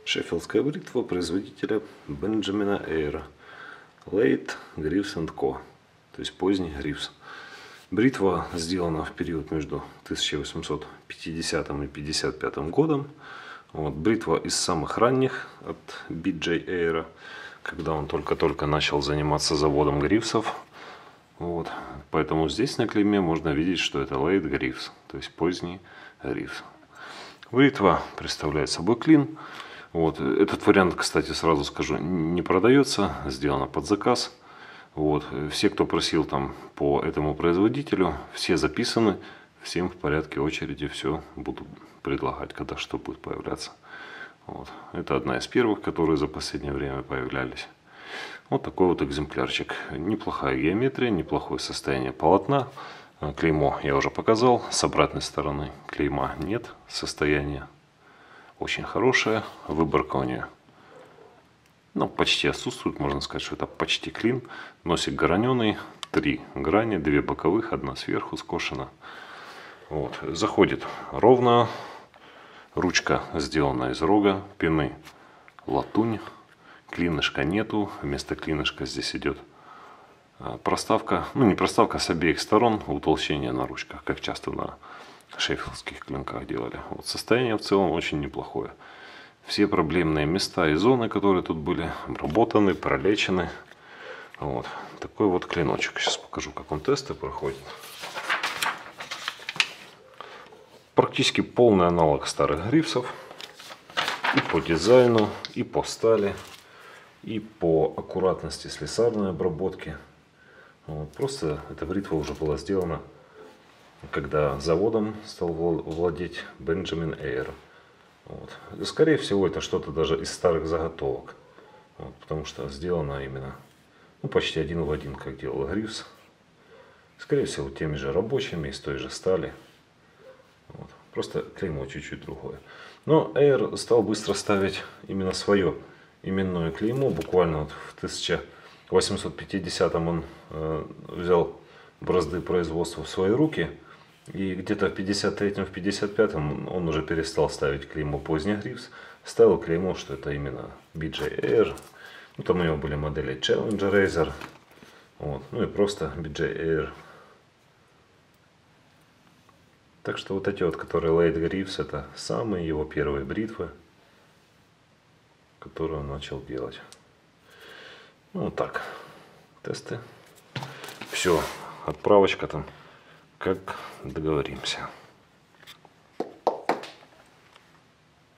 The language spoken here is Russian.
Шеффилдская бритва производителя Бенджамина Эйра. Late Greaves & Co. То есть поздний Гривс. Бритва сделана в период между 1850 и 55 годом. Вот, бритва из самых ранних от BJ Эйра, когда он только-только начал заниматься заводом грифсов. Вот. Поэтому здесь на клейме можно видеть, что это Late Greaves, то есть поздний Гривс. Бритва представляет собой клин. Вот. Этот вариант, кстати, сразу скажу, не продается, сделано под заказ. Вот. Все, кто просил там по этому производителю, все записаны, всем в порядке очереди все буду предлагать, когда что будет появляться. Вот. Это одна из первых, которые за последнее время появлялись. Вот такой вот экземплярчик. Неплохая геометрия, неплохое состояние полотна. Клеймо я уже показал, с обратной стороны клейма нет, состояние очень хорошая, выборка у нее почти отсутствует, можно сказать, что это почти клин. Носик граненый, 3 грани, 2 боковых, 1 сверху скошена. Вот. Заходит ровно, ручка сделана из рога, пины латунь, клинышка нету, вместо клинышка здесь идет проставка, не проставка, с обеих сторон утолщение на ручках, как часто на шеффилдских клинках делали. Вот. Состояние в целом очень неплохое. Все проблемные места и зоны, которые тут были, обработаны, пролечены. Вот. Такой вот клиночек. Сейчас покажу, как он тесты проходит. Практически полный аналог старых грифсов. И по дизайну, и по стали, и по аккуратности слесарной обработки. Вот. Просто эта бритва уже была сделана, когда заводом стал владеть Бенджамин Эйр. Вот. Скорее всего, это что-то даже из старых заготовок. Вот, потому что сделано именно почти один в один, как делал Гривс. Скорее всего, теми же рабочими, из той же стали. Вот. Просто клеймо чуть-чуть другое. Но Эйр стал быстро ставить именно свое именное клеймо. Буквально вот в 1850-м он взял бразды производства в свои руки. И где-то в 53-м, в 55-м он уже перестал ставить клеймо поздний Гривс. Ставил клеймо, что это именно BJ Эйр. Там у него были модели Challenger Razor. Вот. И просто BJ Эйр. Так что вот эти вот, которые Late Greaves, это самые его первые бритвы, которые он начал делать. Вот так. Тесты. Все. Отправочка там. Как договоримся.